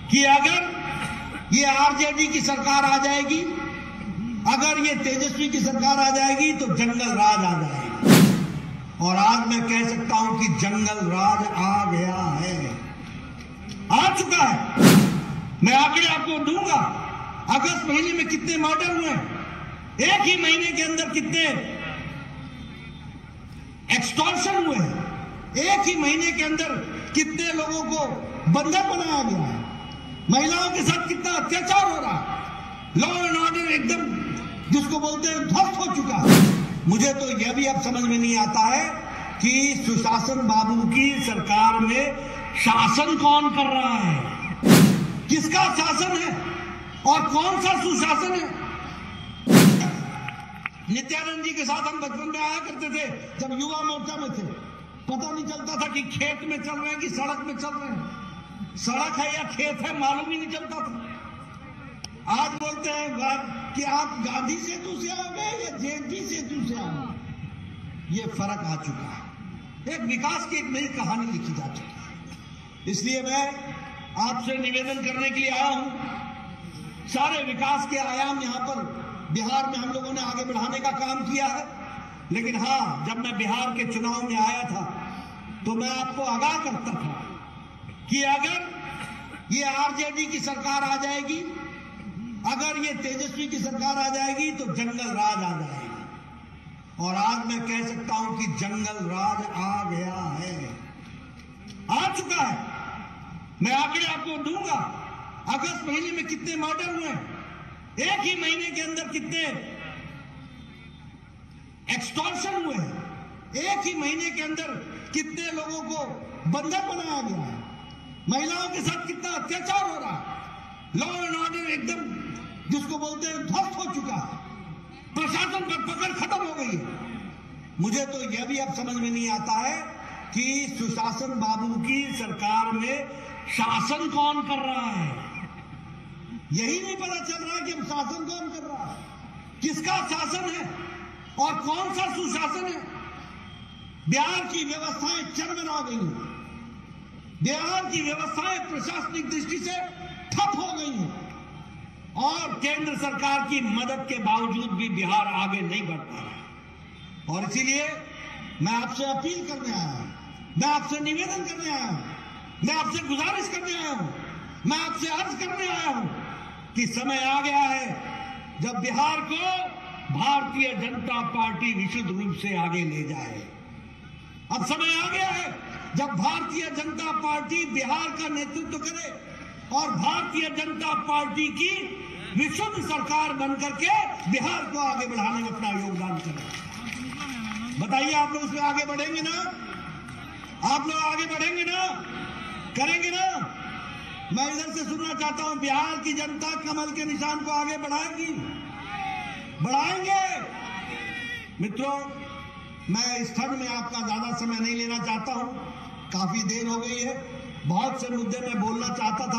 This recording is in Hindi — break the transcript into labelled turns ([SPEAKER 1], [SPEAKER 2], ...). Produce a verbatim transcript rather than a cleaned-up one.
[SPEAKER 1] कि अगर ये आरजेडी की सरकार आ जाएगी, अगर ये तेजस्वी की सरकार आ जाएगी तो जंगल राज आ जाएगा। और आज मैं कह सकता हूं कि जंगल राज आ गया है, आ चुका है। मैं आंकड़े आपको दूंगा। अगस्त महीने में कितने मर्डर हुए, एक ही महीने के अंदर कितने एक्सटॉर्शन हुए हैं, एक ही महीने के अंदर कितने लोगों को बंधक बनाया गया है, महिलाओं के साथ कितना अत्याचार हो रहा है, लॉ एंड ऑर्डर एकदम जिसको बोलते हैं ध्वस्त हो चुका है। मुझे तो यह भी अब समझ में नहीं आता है कि सुशासन बाबू की सरकार में शासन कौन कर रहा है, किसका शासन है और कौन सा सुशासन है। नित्यानंद जी के साथ हम बचपन में आया करते थे जब युवा मोर्चा में थे, पता नहीं चलता था कि खेत में चल रहे हैं कि सड़क में चल रहे हैं, सड़क है या खेत है मालूम ही नहीं चलता था। आज बोलते हैं कि आप गांधी सेतु से आओगे या जेएनटी सेतु से आओगे, ये फर्क आ चुका है। एक विकास की एक नई कहानी लिखी जा चुकी है। इसलिए मैं आपसे निवेदन करने के लिए आया हूं। सारे विकास के आयाम यहां पर बिहार में हम लोगों ने आगे बढ़ाने का काम किया है, लेकिन हां, जब मैं बिहार के चुनाव में आया था तो मैं आपको आगाह करता था कि अगर ये आरजेडी की सरकार आ जाएगी, अगर ये तेजस्वी की सरकार आ जाएगी तो जंगल राज आ जाएगा। और आज मैं कह सकता हूं कि जंगल राज आ गया है, आ चुका है। मैं आंकड़े आपको दूंगा। अगस्त महीने में कितने मर्डर हुए, एक ही महीने के अंदर कितने एक्सटॉर्शन हुए हैं, एक ही महीने के अंदर कितने लोगों को बंधक बनाया गया है, महिलाओं के साथ कितना अत्याचार हो रहा है, लॉ एंड ऑर्डर एकदम जिसको बोलते हैं ध्वस्त हो चुका है, प्रशासन पर पकड़ खत्म हो गई है। मुझे तो यह भी अब समझ में नहीं आता है कि सुशासन बाबू की सरकार में शासन कौन कर रहा है, यही नहीं पता चल रहा है कि अब शासन कौन कर रहा है, किसका शासन है और कौन सा सुशासन है। बिहार की व्यवस्थाएं चरमरा गई हैं, बिहार की व्यवस्थाएं प्रशासनिक दृष्टि से ठप हो गई हैं और केंद्र सरकार की मदद के बावजूद भी बिहार आगे नहीं बढ़ पा रहा। और इसीलिए मैं आपसे अपील करने आया हूं, मैं आपसे निवेदन करने आया हूं, मैं आपसे गुजारिश करने आया हूं, मैं आपसे अर्ज करने आया हूं कि समय आ गया है जब बिहार को भारतीय जनता पार्टी विशुद्ध रूप से आगे ले जाए। अब समय आ गया है जब भारतीय जनता पार्टी बिहार का नेतृत्व करे और भारतीय जनता पार्टी की विशुद्ध सरकार बनकर के बिहार को आगे बढ़ाने में अपना योगदान करे। बताइए, आप लोग इसमें आगे बढ़ेंगे ना? आप लोग आगे बढ़ेंगे ना? करेंगे ना? मैं इधर से सुनना चाहता हूं, बिहार की जनता कमल के निशान को आगे बढ़ाएगी, बढ़ाएंगे। मित्रों, मैं इस ठंड में आपका ज्यादा समय नहीं लेना चाहता हूं, काफी देर हो गई है, बहुत से मुद्दे मैं बोलना चाहता था।